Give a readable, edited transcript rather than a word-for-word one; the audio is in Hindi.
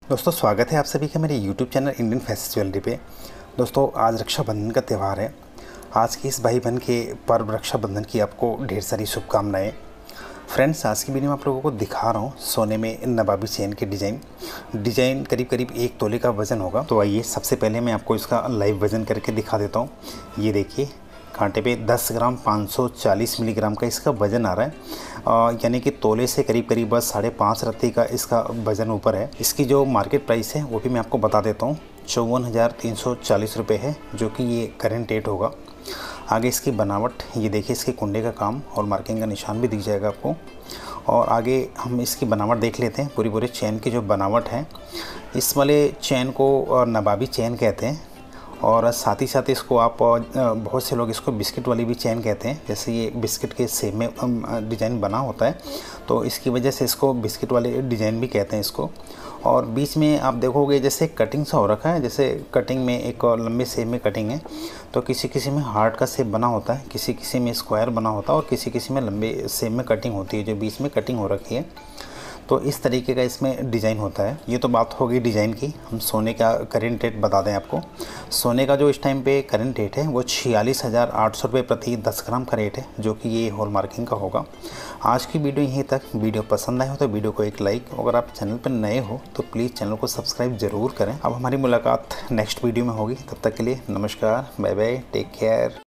दोस्तों स्वागत है आप सभी का मेरे YouTube channel Indian fashion jewellery पे। दोस्तों आज रक्षाबंधन का त्यौहार है। आज के इस भाई बहन के पर्व रक्षाबंधन की आपको ढेर सारी शुभकामनाएं। फ्रेंड्स आज की वीडियो में आप लोगों को दिखा रहा हूँ सोने में नवाबी चेन के डिज़ाइन करीब करीब 1 तोले का वज़न होगा। तो आइए सबसे पहले मैं आपको इसका लाइव वज़न करके दिखा देता हूँ। ये देखिए कांटे पे 10 ग्राम 540 मिलीग्राम का इसका वज़न आ रहा है, यानी कि तोले से करीब करीब बस 5.5 रत्ती का इसका वज़न ऊपर है। इसकी जो मार्केट प्राइस है वो भी मैं आपको बता देता हूँ, 54,340 रुपये है, जो कि ये करेंट रेट होगा। आगे इसकी बनावट ये देखिए, इसके कुंडे का काम और मार्किंग का निशान भी दिख जाएगा आपको। और आगे हम इसकी बनावट देख लेते हैं। पूरी चेन की जो बनावट है, इस वाले चेन को नवाबी चेन कहते हैं। और साथ ही साथ इसको आप बहुत से लोग इसको बिस्किट वाली भी चेन कहते हैं। जैसे ये बिस्किट के शेप में डिज़ाइन बना होता है, तो इसकी वजह से इसको बिस्किट वाले डिज़ाइन भी कहते हैं इसको। और बीच में आप देखोगे जैसे कटिंग सा हो रखा है, जैसे कटिंग में एक लंबे शेप में कटिंग है। तो किसी किसी में हार्ट का शेप बना होता है, किसी किसी में स्क्वायर बना होता है, और किसी किसी में लंबे शेप में कटिंग होती है, जो बीच में कटिंग हो रखी है। तो इस तरीके का इसमें डिज़ाइन होता है। ये तो बात होगी डिज़ाइन की। हम सोने का करेंट रेट बता दें आपको। सोने का जो इस टाइम पे करेंट रेट है वो 46,800 रुपये प्रति 10 ग्राम का रेट है, जो कि ये हॉल मार्किंग का होगा। आज की वीडियो यहीं तक। वीडियो पसंद आए हो तो वीडियो को एक लाइक, अगर आप चैनल पर नए हो तो प्लीज़ चैनल को सब्सक्राइब ज़रूर करें। अब हमारी मुलाकात नेक्स्ट वीडियो में होगी। तब तक के लिए नमस्कार, बाय बाय, टेक केयर।